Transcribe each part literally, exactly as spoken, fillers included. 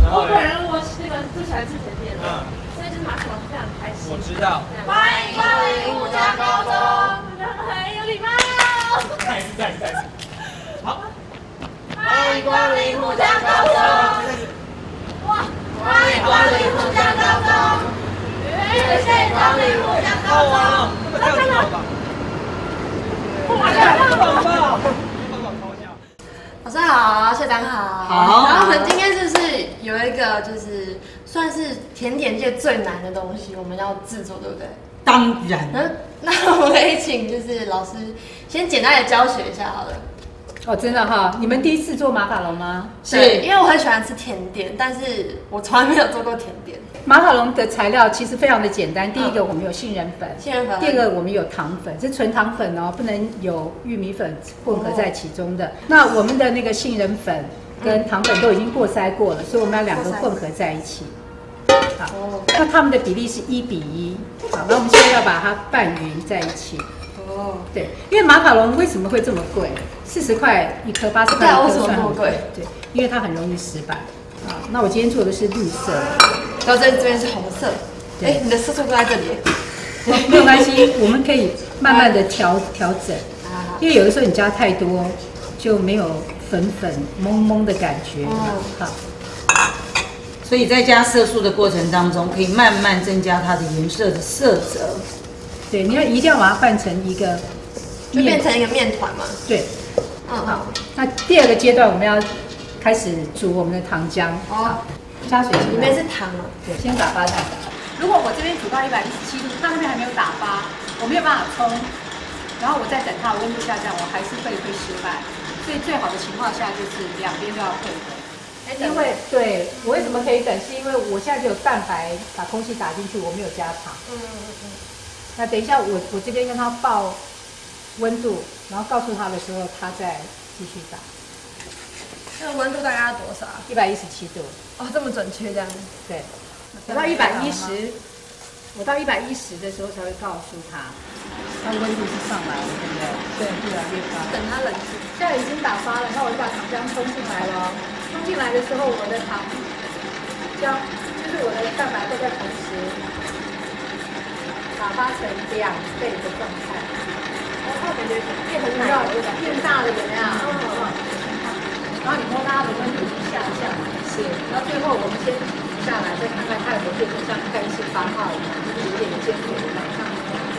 我本人我那个最喜欢吃甜点的，所以就是马卡龙非常开心。 我知道。 欢迎光临木家高中，很有礼貌。 再一次，再一次，再一次。好。 欢迎光临木家高中。哇！欢迎光临木家高中。谢谢光临木家高中。那么跳舞吧。哇，棒棒！老师好，校长好。好。然后我们今天就是有一个，就是算是甜点界最难的东西，我们要制作，对不对？ 当然。 嗯，那我们可以请就是老师先简单的教学一下好了。 哦，真的哈，你们第一次做马卡龙吗？ 是，因为我很喜欢吃甜点，但是我从来没有做过甜点。 马卡龙的材料其实非常的简单，第一个我们有杏仁粉， 杏仁粉； 第二个我们有糖粉，是纯糖粉哦，不能有玉米粉混合在其中的。那我们的那个杏仁粉跟糖粉都已经过筛过了，所以我们要两个混合在一起。好，那它们的比例是一比一。好，那我们现在要把它拌匀在一起。哦，对，因为马卡龙为什么会这么贵？四十块一颗，八十块一颗， 为什么这么贵？ 对，因为它很容易失败。啊，那我今天做的是绿色， 然后这这边是红色。哎，你的色素都在这里。 没有关系，我们可以慢慢的调调整。因为有的时候你加太多，就没有粉粉蒙蒙的感觉。好， 所以在加色素的过程当中，可以慢慢增加它的颜色的色泽。 对，你要一定要把它拌成一个， 就变成一个面团嘛。 对，嗯好。那第二个阶段我们要开始煮我们的糖浆。哦，加水进来。里面是糖啊。对，先打发它。如果我这边煮到一百一十七度，它那边还没有打发，我没有办法冲，然后我再等它温度下降，我还是会会失败。所以最好的情况下就是两边都要配合。因为对我为什么可以等，是因为我现在只有蛋白把空气打进去，我没有加糖。嗯嗯嗯。那等一下我我这边跟他报温度，然后告诉他的时候，他再继续打。 那个温度大概要多少？ 一百一十七度。 哦，这么准确这样子。 对。我到一百一十，我到一百一十的时候才会告诉他，它温度是上来了，对不对？对，越来越高。 等它冷却。 现在已经打发了，那我就把糖浆冲进来了。冲进来的时候，我的糖浆就是我的蛋白都在同时打发成两倍的状态。 然后感觉变很大， 变大了有没有？嗯。然后你摸它的温度已经下降了，是。然后最后我们先下来，再看看它有没有变成像开始发泡一样，就是有点尖锐的感觉。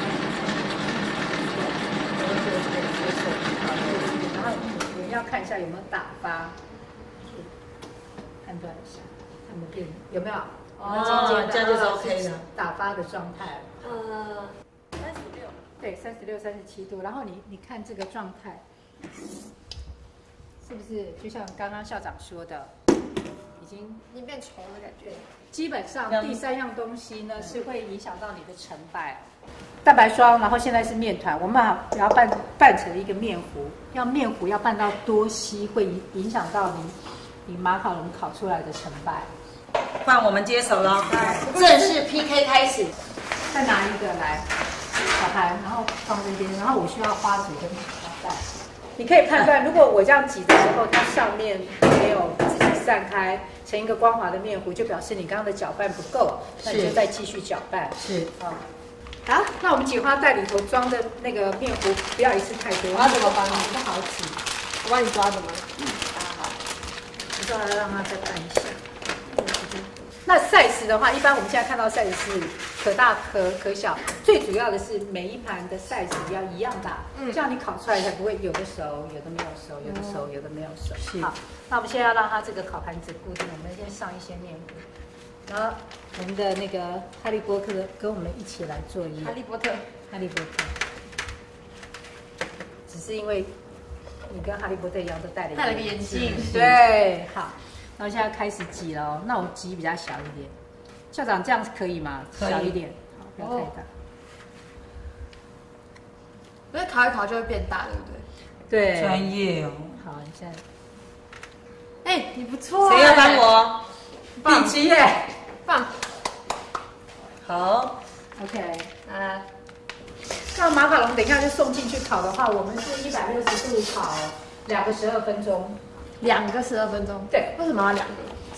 然后我们要看一下有没有打发，判断一下，有没有变，有没有？ 哦，这样就是 OK 的， 打发的状态。 呃，三十六。 对，三十六、三十七度。然后你你看这个状态，是不是就像刚刚校长说的？已经已经变稠的感觉。 基本上第三样东西呢是会影响到你的成败。蛋白霜，然后现在是面团，我们把把它拌拌成一个面糊。要面糊要拌到多稀，会影响到你你马卡龙烤出来的成败。 换我们接手了，正式 P K 开始。 再拿一个来打开，然后放这边，然后我需要花纸跟花袋。你可以判断，如果我这样挤的时候，它上面没有自己散开成一个光滑的面糊，就表示你刚刚的搅拌不够，那你就再继续搅拌。 是啊， 好，那我们挤花袋里头装的那个面糊不要一次太多。 我要怎么帮你？ 不好挤， 我帮你抓着吗？ 嗯，好，你抓来让它再拌一下。那 size 的话，一般我们现在看到 size 是可大可可小，最主要的是每一盘的 size 要一样大，嗯，这样你烤出来才不会有的熟，有的没有熟，有的熟，有的没有熟。是。好，那我们现在要让它这个烤盘子固定，我们先上一些面糊，然后我们的那个哈利波特跟我们一起来作业。 哈利波特， 哈利波特，只是因为你跟哈利波特一样都戴了戴了个眼镜， 对，好。然后现在开始挤了哦，那我挤比较小一点，校长这样可以吗？ 可以，小一点，好，不要太大。 因为烤一烤就会变大，对不对？对， 专业哦。 好，你现在， 哎，你不错。 谁要帮我？ 棒极耶， 棒。 好 ，OK， 呃， 那马卡龙等一下就送进去烤的话，我们是一百六十度烤两个十二分钟。 两个十二分钟， 对， 为什么要两个？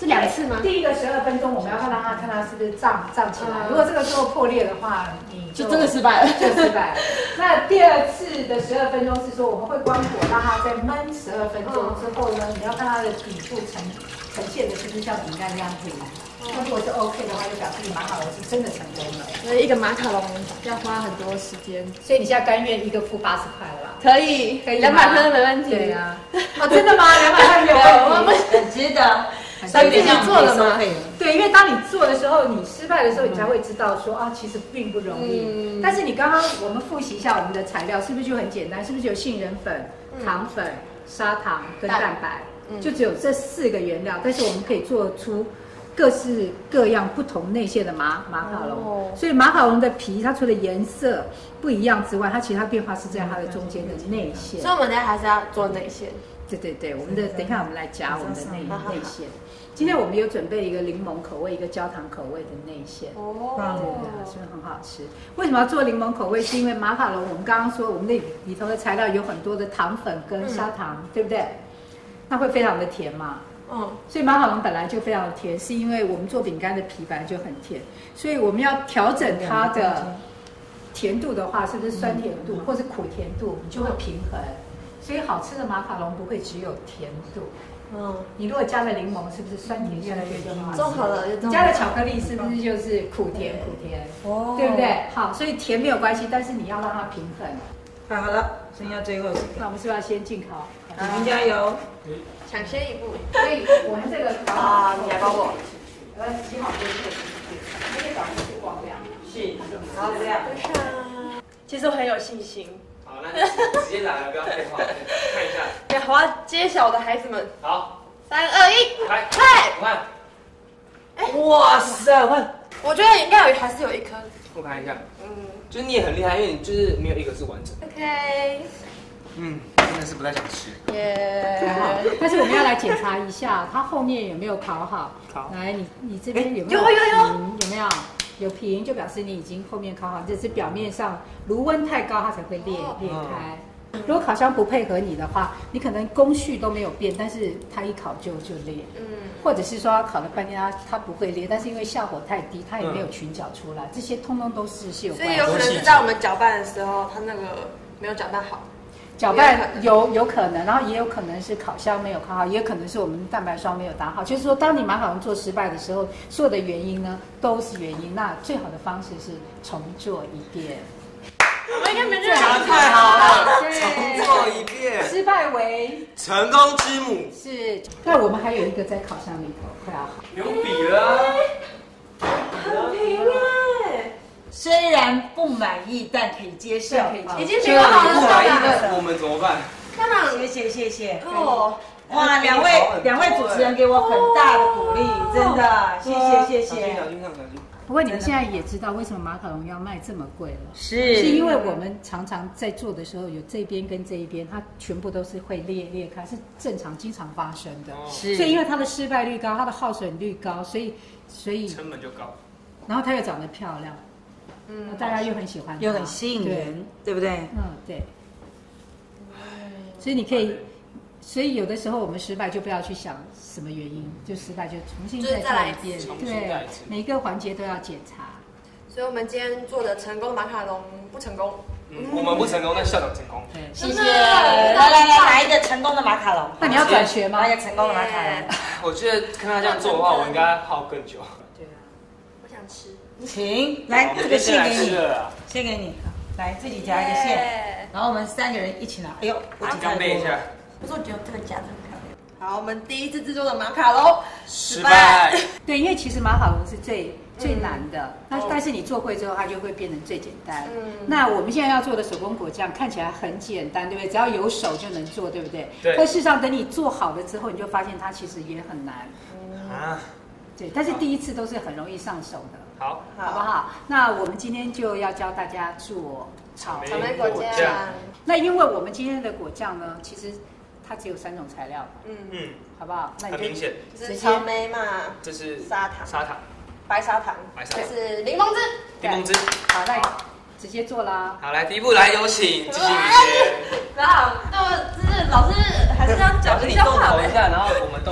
是两次吗？第一个十二分钟，我们要让它看它是不是胀胀起来。如果这个时候破裂的话，你就真的失败了， 就失败了。那第二次的十二分钟是说，我们会关火，让它再焖十二分钟之后呢，你要看它的底部呈呈现的是不是像饼干那样平。那如果是 OK 的话，就表示你马卡龙是真的成功了。 所以一个马卡龙要花很多时间， 所以你现在甘愿一个付八十块了吧？ 可以， 可以两百分都没问题。 对啊，哦，真的吗？两百块没有问题， 很值得。 所以自己做了吗？ 对，因为当你做的时候，你失败的时候，你才会知道说啊，其实并不容易。嗯、但是你刚刚我们复习一下我们的材料，是不是就很简单？是不是有杏仁粉、糖粉、砂糖跟蛋白？嗯、就只有这四个原料，但是我们可以做出各式各样不同内馅的马马卡龙。哦、所以马卡龙的皮，它除了颜色不一样之外，它其他变化是在它的中间的内馅。 所以我们等下还是要做内馅。 对对对，我们的等一下我们来夹我们的内内馅。今天我们有准备一个柠檬口味，一个焦糖口味的内馅，哦，对对，是不是很好吃？为什么要做柠檬口味？是因为马卡龙，我们刚刚说我们那里头的材料有很多的糖粉跟砂糖，嗯、对不对？那会非常的甜嘛，嗯，所以马卡龙本来就非常的甜，是因为我们做饼干的皮本来就很甜，所以我们要调整它的甜度的话，是不是酸甜度或是苦甜度，你就会平衡。所以好吃的马卡龙不会只有甜度。嗯，你如果加了柠檬，是不是酸甜越来越均匀？ 综合了， 你加了巧克力，是不是就是苦甜苦甜？哦，对不对？好，所以甜没有关系，但是你要让它平衡。 好，好了，剩下最后一个。 那我们是不是要先进烤？ 你们加油， 抢先一步。 所以我们这个啊，你来帮我。 呃，洗好这个，今天早上是光亮。 是，好这样。 其实我很有信心。 好，那你直接来了，不要废话，看一下。 对，我要揭晓的孩子们。 好， 三二一， 来， 嗨！ 我看。 哎，哇塞，我看。 我觉得应该有还是有一颗。 我看一下。嗯，就是你也很厉害，因为你就是没有一个是完整的。 OK。 嗯，真的是不太想吃。 耶。 但是我们要来检查一下，它后面有没有烤好。 好。 来，你你这边有没有？ 有有有。 有没有？有平就表示你已经后面烤好，只是表面上炉温太高，它才会裂裂开。如果烤箱不配合你的话，你可能工序都没有变，但是它一烤就就裂。嗯，或者是说它烤了半天它它不会裂，但是因为效火太低，它也没有群搅出来，这些通通都是是有关系。 所以有可能是在我们搅拌的时候，它那个没有搅拌好。 搅拌有有可能，然后也有可能是烤箱没有烤好，也有可能是我们蛋白霜没有打好。就是说，当你马卡龙做失败的时候，所有的原因呢都是原因。那最好的方式是重做一遍。 我应该没这样太好了，重做一遍。 失败为成功之母。 是。那我们还有一个在烤箱里头快要好。 不用比了。 很平哎。 虽然不满意，但可以接受。 已经比我好了，校长。 我们怎么办？ 校长， 谢谢谢谢。 哦， 哇，两位两位主持人给我很大的鼓励，真的，谢谢谢谢。 不过你们现在也知道为什么马卡龙要卖这么贵了， 是是因为我们常常在做的时候，有这边跟这一边，它全部都是会裂裂开，是正常经常发生的。是，所以因为它的失败率高，它的耗损率高，所以所以成本就高， 然后它又长得漂亮。嗯，大家又很喜欢， 又很吸引人，对不对？ 嗯，对。所以你可以，所以有的时候我们失败就不要去想什么原因，就失败就重新再做一遍，对，每一个环节都要检查。 所以我们今天做的成功马卡龙不成功， 嗯，我们不成功，但校长成功。 对，谢谢。来来来，来一个成功的马卡龙。 那你要转学吗？ 来一个成功的马卡龙。 我觉得看他这样做的话，我应该耗更久。 对啊，我想吃。 请来，这个献给你，献给你，来自己夹一个馅，然后我们三个人一起拿。哎呦，我干杯一下。 可是我觉得这个夹的很漂亮。好，我们第一次制作的马卡龙失败。 对，因为其实马卡龙是最最难的，那但是你做会之后，它就会变成最简单。嗯。那我们现在要做的手工果酱看起来很简单，对不对？只要有手就能做，对不对？ 对。 但事实上，等你做好了之后，你就发现它其实也很难。啊。对，但是第一次都是很容易上手的。 好， 好不好？那我们今天就要教大家做草草莓果酱。 那因为我们今天的果酱呢，其实它只有三种材料，嗯嗯，好不好？那你很明显， 这是草莓嘛， 这是砂糖， 砂糖， 白砂糖， 白砂糖， 这是柠檬汁， 柠檬汁。 好，那直接做啦。 好，来第一步，来有请执行雨轩。 然后，那我就是老师还是要讲一下话。 你动头一下，然后我们动手。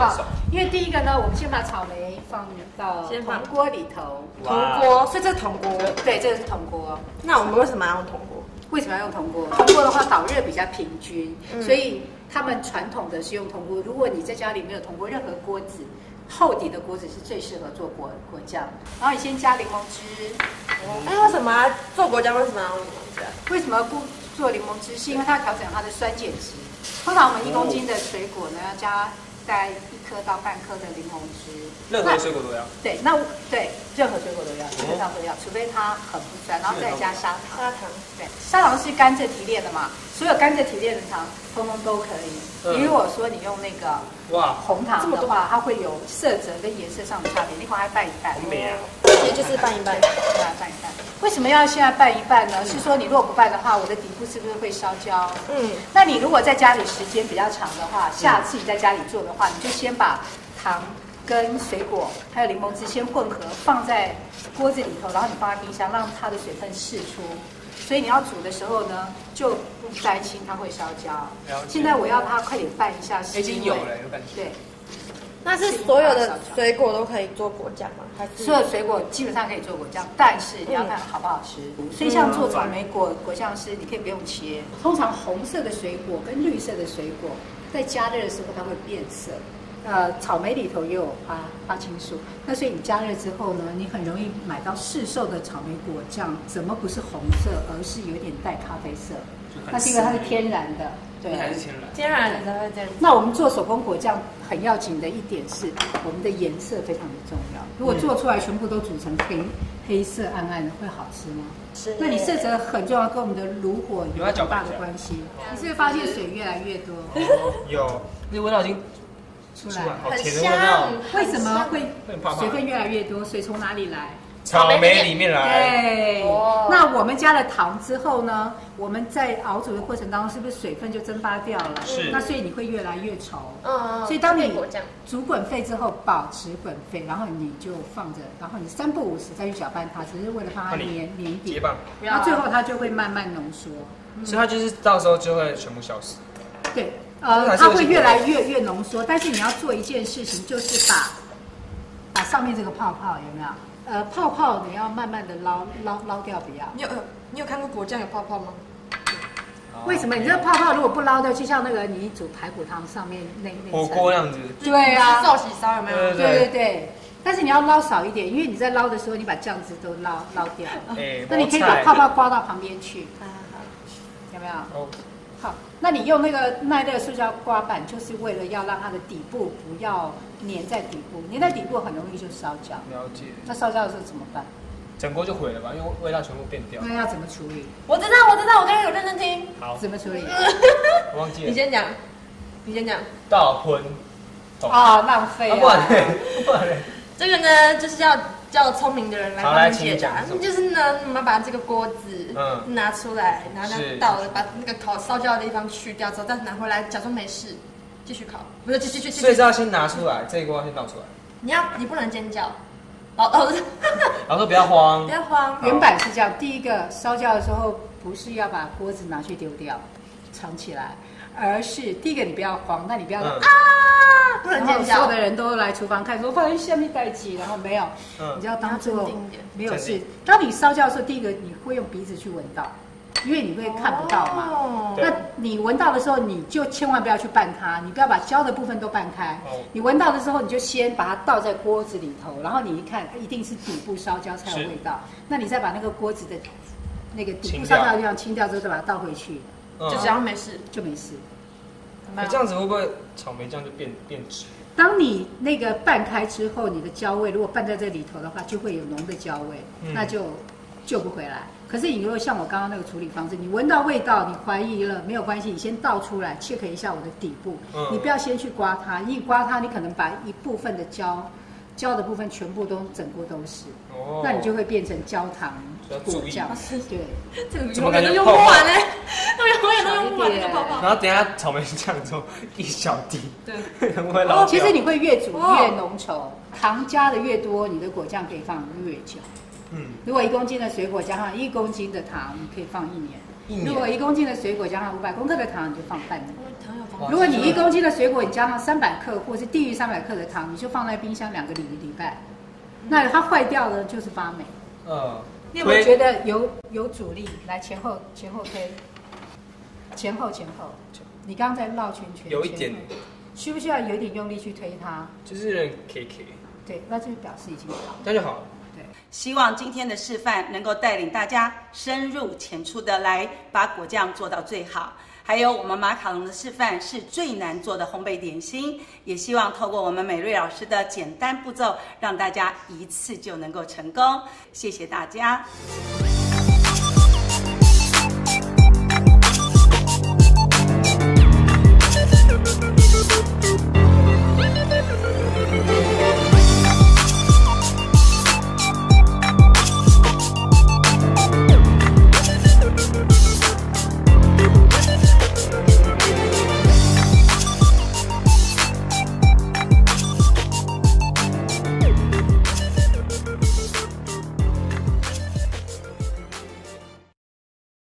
因为第一个呢，我们先把草莓放到先放铜锅里头， 铜锅，所以这是铜锅。 对，这个是铜锅。 那我们为什么要用铜锅？ 为什么要用铜锅？铜锅的话导热比较平均，嗯、所以他们传统的是用铜锅。如果你在家里没有铜锅，任何锅子厚底的锅子是最适合做果果酱。然后你先加柠檬汁。 哎、嗯，为什么要做果酱？为什么要用柠檬汁、啊？ 为什么要做柠檬汁？是因为它要调整它的酸碱值。通常我们一公斤的水果呢，要加大概一颗到半颗的柠檬汁。 任何水果都要。 对，那对任何水果都要，基本上都要，除非它很不酸，然后再加砂糖。 砂糖。 对，砂糖是甘蔗提炼的嘛，所有甘蔗提炼的糖通通都可以。嗯、你如果说你用那个哇红糖的话，它会有色泽跟颜色上的差别。你把它拌一拌。 很美啊。 也就是拌一拌。 对，拌一拌。为什么要现在拌一拌呢？嗯、是说你如果不拌的话，我的底部是不是会烧焦？嗯。那你如果在家里时间比较长的话，下次你在家里做的话，你就先把糖跟水果还有柠檬汁先混合放在锅子里头，然后你放在冰箱，让它的水分释出。所以你要煮的时候呢，就不担心它会烧焦。现在我要它快点拌一下， 已经有了，有感觉。 对。 那是所有的水果都可以做果酱吗？还是所有水果基本上可以做果酱，但是你要看好不好吃。嗯、所以像做草莓果果酱师，你可以不用切。通常红色的水果跟绿色的水果在加热的时候它会变色。呃，草莓里头也有花花青素，那所以你加热之后呢，你很容易买到市售的草莓果酱，怎么不是红色，而是有点带咖啡色？那是因为它是天然的。对， 还是天然， 天然的才会这样。 那我们做手工果酱很要紧的一点是，我们的颜色非常的重要。如果做出来全部都煮成黑黑色暗暗的，会好吃吗？ 是。 那你色泽很重要，跟我们的炉火有很大的关系。你是不是发现水越来越多？ 有，那味道已经出来， 好甜的味道。 为什么会水分越来越多？水从哪里来？ 草莓里面来。 对，那我们加了糖之后呢，我们在熬煮的过程当中，是不是水分就蒸发掉了？ 是。 那所以你会越来越稠。 嗯。 所以当你煮滚沸之后，保持滚沸，然后你就放着，然后你三不五时再去搅拌它，只是为了让它黏黏一点。 结棒。 那最后它就会慢慢浓缩。 所以它就是到时候就会全部消失。 对，呃，它会越来越越浓缩，但是你要做一件事情，就是把把上面这个泡泡有没有？呃，泡泡你要慢慢的捞捞捞掉，不要。 你有你有看过果酱有泡泡吗？ 为什么？你这个泡泡如果不捞掉，就像那个你煮排骨汤上面那那火锅那样子。 对啊， 寿喜烧有没有？ 对对对对。但是你要捞少一点，因为你在捞的时候，你把酱汁都捞捞掉。 哎， 那你可以把泡泡刮到旁边去。好好好，有没有？ 哦。 好，那你用那个耐热塑胶刮板，就是为了要让它的底部不要粘在底部，粘在底部很容易就烧焦。 了解。 那烧焦的时候怎么办？ 整锅就毁了吧，因为味道全部变掉。 那要怎么处理？ 我知道，我知道，我刚刚有认真听。 好。 怎么处理？ 我忘记了。 你先讲，你先讲。 倒荤。 啊，浪费啊！ 不然嘞，不然嘞。 这个呢，就是要叫聪明的人来帮你解答。 好， 就是呢，我们把这个锅子嗯拿出来，然后呢倒了，把那个烤烧焦的地方去掉之后，再拿回来，假装没事，继续烤。不是，继续继续。 所以是要先拿出来，这一锅要先倒出来。 你要，你不能尖叫。哦哦。 然后说不要慌， 不要慌。 原版是这样，第一个烧焦的时候，不是要把锅子拿去丢掉，藏起来，而是第一个你不要慌，那你不要啊。 不能尖叫， 所有的人都来厨房看，说发现下面带起，然后没有，嗯、你就要当做没有事。当你烧焦的时候，第一个你会用鼻子去闻到，因为你会看不到嘛。哦、那你闻到的时候，你就千万不要去拌它，你不要把焦的部分都拌开。哦、你闻到的时候，你就先把它倒在锅子里头，然后你一看，一定是底部烧焦才有味道。那你再把那个锅子的那个底部烧焦的地方清掉之后，再把它倒回去， 嗯、就只要没事就没事。 你这样子会不会草莓酱就变变质？ 当你那个拌开之后，你的焦味如果拌在这里头的话，就会有浓的焦味，嗯、那就救不回来。可是你如果像我刚刚那个处理方式，你闻到味道，你怀疑了没有关系，你先倒出来 check 一下我的底部，嗯、你不要先去刮它，一刮它，你可能把一部分的焦焦的部分全部都整锅都是，哦、那你就会变成焦糖果酱。对， 这个永远都用不完嘞，永远都用不完这个泡泡。 然后等一下草莓酱之后一小滴， 对， 会不会老掉？ 其实你会越煮越浓稠，糖加的越多，你的果酱可以放越久。嗯，如果一公斤的水果加上一公斤的糖，你可以放一年。 如果一公斤的水果加上五百公克的糖，你就放半年。 糖有放。 如果你一公斤的水果你加上三百克或是低于三百克的糖，你就放在冰箱两个礼礼拜。那它坏掉了就是发霉。 嗯。 你有没有觉得有有阻力？来前后前后推，前后前后。你刚刚在绕圈圈。 有一点。 需不需要有点用力去推它？ 就是有点 K K。 对，那就表示已经好了。 那就好了。 对。 希望今天的示范能够带领大家深入浅出的来把果酱做到最好。还有我们马卡龙的示范是最难做的烘焙点心，也希望透过我们美瑞老师的简单步骤，让大家一次就能够成功。谢谢大家。